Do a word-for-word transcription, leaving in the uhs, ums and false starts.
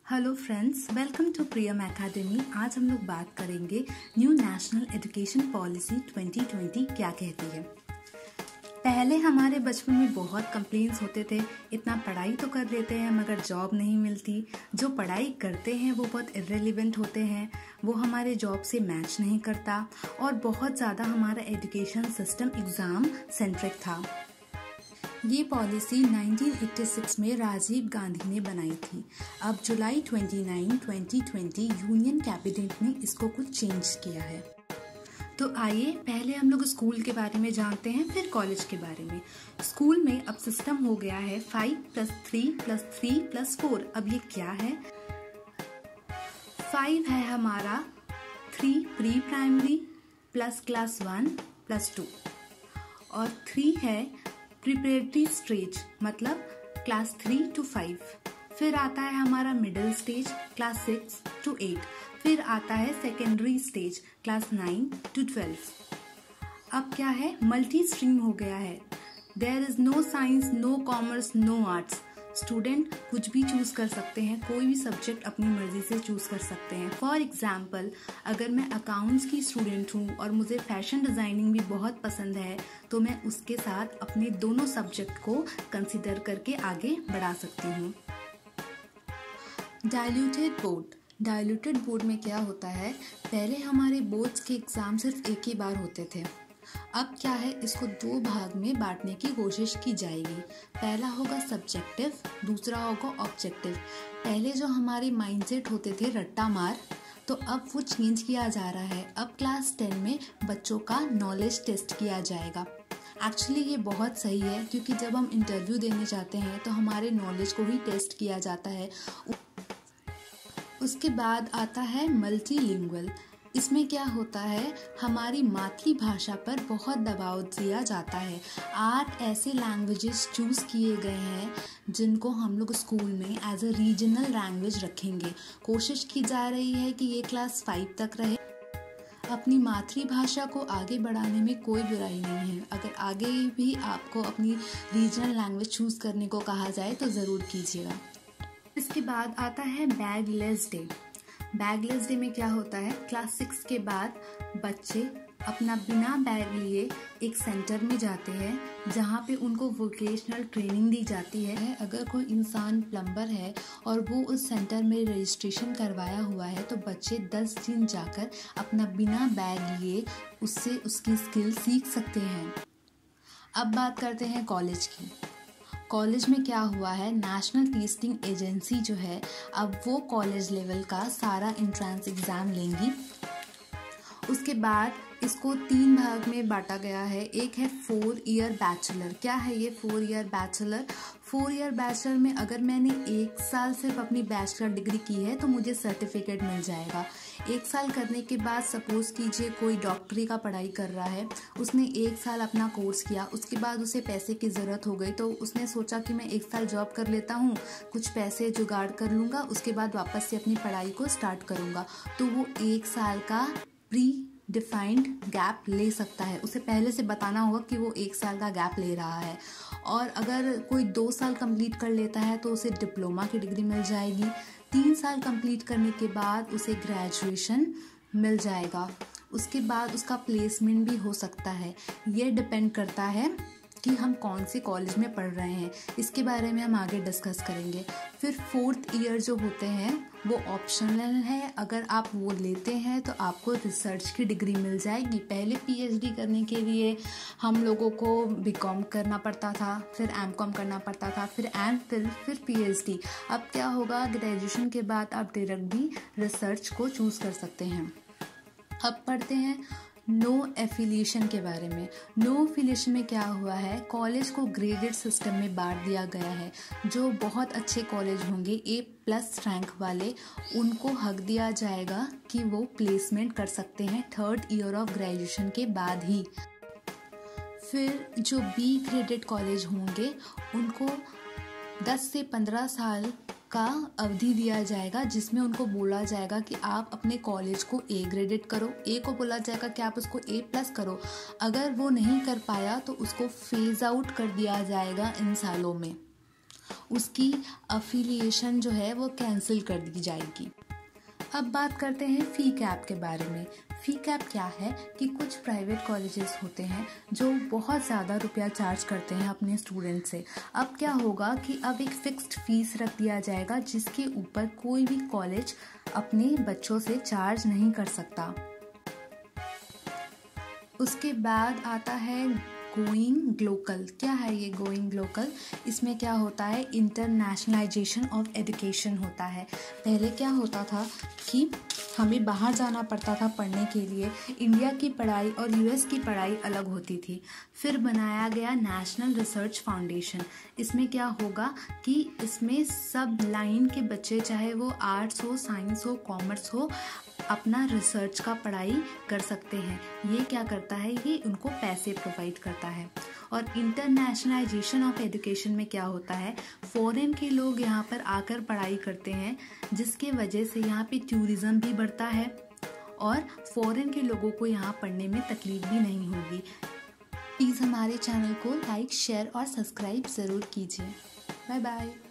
Hello friends, welcome to Priyam academy. आज हम लोग बात करेंगे new national education policy twenty twenty क्या कहती है। पहले हमारे बचपन में बहुत कंप्लेंट्स होते थे, इतना पढ़ाई तो कर लेते हैं मगर जॉब नहीं मिलती, जो पढ़ाई करते हैं वो बहुत इर्रेलेवेंट होते हैं, वो हमारे जॉब से मैच नहीं करता और बहुत ज़्यादा हमारा एजुकेशन सिस्टम एग्ज़ाम सेंट्रिक था। ये पॉलिसी नाइनटीन एटी सिक्स में राजीव गांधी ने बनाई थी। अब जुलाई उनतीस, ट्वेंटी ट्वेंटी यूनियन कैबिनेट ने इसको कुछ चेंज किया है। तो आइए पहले हम लोग स्कूल के बारे में जानते हैं, फिर कॉलेज के बारे में। स्कूल में अब सिस्टम हो गया है five plus three plus three plus four. अब ये क्या है? फाइव है हमारा three pre primary plus class one plus two, और थ्री है प्रिपरेटरी स्टेज मतलब क्लास थ्री टू फाइव। फिर आता है हमारा middle stage class six to eight. फिर आता है secondary stage class nine to twelve. अब क्या है? मल्टी स्ट्रीम हो गया है। There is no science, no commerce, no arts. Student कुछ भी चूज कर सकते हैं, कोई भी सब्जेक्ट अपनी मर्जी से चूज कर सकते हैं। फॉर एग्जाम्पल, अगर मैं अकाउंट्स की स्टूडेंट हूँ और मुझे फैशन डिजाइनिंग भी बहुत पसंद है तो मैं उसके साथ अपने दोनों सब्जेक्ट को कंसिडर करके आगे बढ़ा सकती हूँ। Diluted board. डाइल्यूटेड बोर्ड में क्या होता है? पहले हमारे बोर्ड्स के एग्जाम सिर्फ एक ही बार होते थे। अब क्या है, इसको दो भाग में बांटने की कोशिश की जाएगी। पहला होगा सब्जेक्टिव, दूसरा होगा ऑब्जेक्टिव। पहले जो हमारे माइंडसेट होते थे रट्टा मार, तो अब वो चेंज किया जा रहा है। अब क्लास टेन में बच्चों का नॉलेज टेस्ट किया जाएगा। एक्चुअली ये बहुत सही है, क्योंकि जब हम इंटरव्यू देने जाते हैं तो हमारे नॉलेज को ही टेस्ट किया जाता है। उसके बाद आता है मल्टीलिंगुअल। इसमें क्या होता है, हमारी मातृभाषा पर बहुत दबाव दिया जाता है। आठ ऐसे लैंग्वेजेस चूज़ किए गए हैं जिनको हम लोग स्कूल में एज अ रीजनल लैंग्वेज रखेंगे। कोशिश की जा रही है कि ये क्लास फाइव तक रहे। अपनी मातृभाषा को आगे बढ़ाने में कोई बुराई नहीं है। अगर आगे भी आपको अपनी रीजनल लैंग्वेज चूज़ करने को कहा जाए तो ज़रूर कीजिएगा। इसके बाद आता है बैगलेस डे। बैगलेस डे में क्या होता है, क्लास सिक्स के बाद बच्चे अपना बिना बैग लिए एक सेंटर में जाते हैं जहाँ पे उनको वोकेशनल ट्रेनिंग दी जाती है। अगर कोई इंसान प्लम्बर है और वो उस सेंटर में रजिस्ट्रेशन करवाया हुआ है तो बच्चे दस दिन जाकर अपना बिना बैग लिए उससे उसकी स्किल सीख सकते हैं। अब बात करते हैं कॉलेज की। कॉलेज में क्या हुआ है, नेशनल टेस्टिंग एजेंसी जो है अब वो कॉलेज लेवल का सारा एंट्रेंस एग्ज़ाम लेंगी। उसके बाद इसको तीन भाग में बांटा गया है। एक है फोर ईयर बैचलर। क्या है ये four year bachelor? Four year bachelor में अगर मैंने एक साल सिर्फ अपनी बैचलर डिग्री की है तो मुझे सर्टिफिकेट मिल जाएगा। एक साल करने के बाद सपोज़ कीजिए कोई डॉक्टरी का पढ़ाई कर रहा है, उसने एक साल अपना कोर्स किया, उसके बाद उसे पैसे की ज़रूरत हो गई तो उसने सोचा कि मैं एक साल जॉब कर लेता हूँ, कुछ पैसे जुगाड़ कर लूँगा, उसके बाद वापस से अपनी पढ़ाई को स्टार्ट करूँगा। तो वो एक साल का प्री डिफाइंड गैप ले सकता है। उसे पहले से बताना होगा कि वो एक साल का गैप ले रहा है। और अगर कोई दो साल कंप्लीट कर लेता है तो उसे डिप्लोमा की डिग्री मिल जाएगी। तीन साल कंप्लीट करने के बाद उसे ग्रेजुएशन मिल जाएगा। उसके बाद उसका प्लेसमेंट भी हो सकता है। ये डिपेंड करता है कि हम कौन से कॉलेज में पढ़ रहे हैं। इसके बारे में हम आगे डिस्कस करेंगे। फिर फोर्थ ईयर जो होते हैं वो ऑप्शनल है। अगर आप वो लेते हैं तो आपको रिसर्च की डिग्री मिल जाएगी। पहले पीएचडी करने के लिए हम लोगों को बीकॉम करना पड़ता था, फिर एमकॉम करना पड़ता था, फिर एम फिल फिर पीएचडी। अब क्या होगा, ग्रेजुएशन के बाद आप डायरेक्ट भी रिसर्च को चूज़ कर सकते हैं। अब पढ़ते हैं नो एफिलिएशन के बारे में। नो एफिलिएशन में क्या हुआ है, कॉलेज को ग्रेडेड सिस्टम में बांट दिया गया है। जो बहुत अच्छे कॉलेज होंगे ए प्लस रैंक वाले, उनको हक दिया जाएगा कि वो प्लेसमेंट कर सकते हैं थर्ड ईयर ऑफ ग्रेजुएशन के बाद ही। फिर जो बी ग्रेडेड कॉलेज होंगे उनको दस से पंद्रह साल का अवधि दिया जाएगा, जिसमें उनको बोला जाएगा कि आप अपने कॉलेज को ए ग्रेडेड करो। ए को बोला जाएगा कि आप उसको ए प्लस करो। अगर वो नहीं कर पाया तो उसको फेज आउट कर दिया जाएगा इन सालों में। उसकी अफिलिएशन जो है वो कैंसिल कर दी जाएगी। अब बात करते हैं फ़ी कैप के बारे में। फ़ी कैप क्या है कि कुछ प्राइवेट कॉलेजेस होते हैं जो बहुत ज़्यादा रुपया चार्ज करते हैं अपने स्टूडेंट से। अब क्या होगा कि अब एक फ़िक्स्ड फ़ीस रख दिया जाएगा जिसके ऊपर कोई भी कॉलेज अपने बच्चों से चार्ज नहीं कर सकता। उसके बाद आता है गोइंग ग्लोकल। क्या है ये गोइंग ग्लोकल? इसमें क्या होता है, इंटरनेशनलाइजेशन ऑफ एजुकेशन होता है। पहले क्या होता था कि हमें बाहर जाना पड़ता था पढ़ने के लिए, इंडिया की पढ़ाई और यूएस की पढ़ाई अलग होती थी। फिर बनाया गया नेशनल रिसर्च फाउंडेशन। इसमें क्या होगा कि इसमें सब लाइन के बच्चे, चाहे वो आर्ट्स हो, साइंस हो, कॉमर्स हो, अपना रिसर्च का पढ़ाई कर सकते हैं। ये क्या करता है, ये उनको पैसे प्रोवाइड करता है। और इंटरनेशनलाइजेशन ऑफ एजुकेशन में क्या होता है, फॉरेन के लोग यहाँ पर आकर पढ़ाई करते हैं, जिसके वजह से यहाँ पे टूरिज्म भी बढ़ता है और फॉरेन के लोगों को यहाँ पढ़ने में तकलीफ भी नहीं होगी। प्लीज़ हमारे चैनल को लाइक, शेयर और सब्सक्राइब ज़रूर कीजिए। Bye bye.